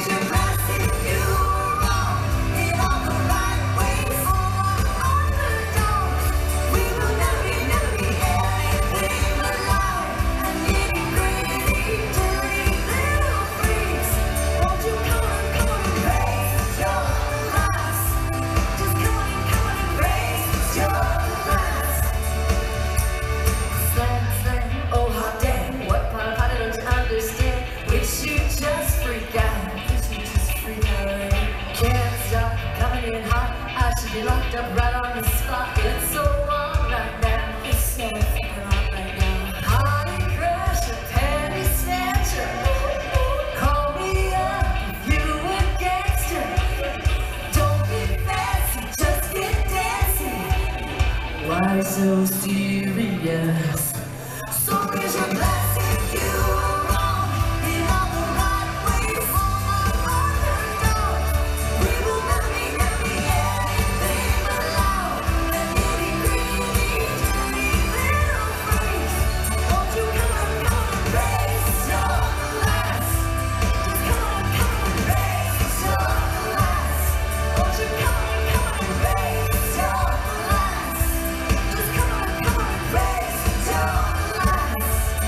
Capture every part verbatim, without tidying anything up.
Be locked up right on the spot. It's so warm right now. It's so fucking hot right now. Honey crusher, penny snatcher. Call me up if you a gangster. Don't be fancy, just get dancing. Why so serious? So raise your glass if you are wrong. In all the right ways, all my underdogs. We will never be, never be anything but loud and nitty gritty, dirty little freaks. Won't you come on, come on, raise your glass? Just come on, come on, raise your glass. Won't you come on, come on, raise your glass? Just come on, come on, raise your glass.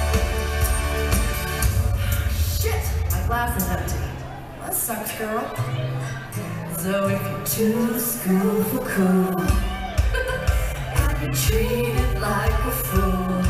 Shit, my glass is empty. That sucks, girl. So if you're too school for cool, I've been treated like a fool.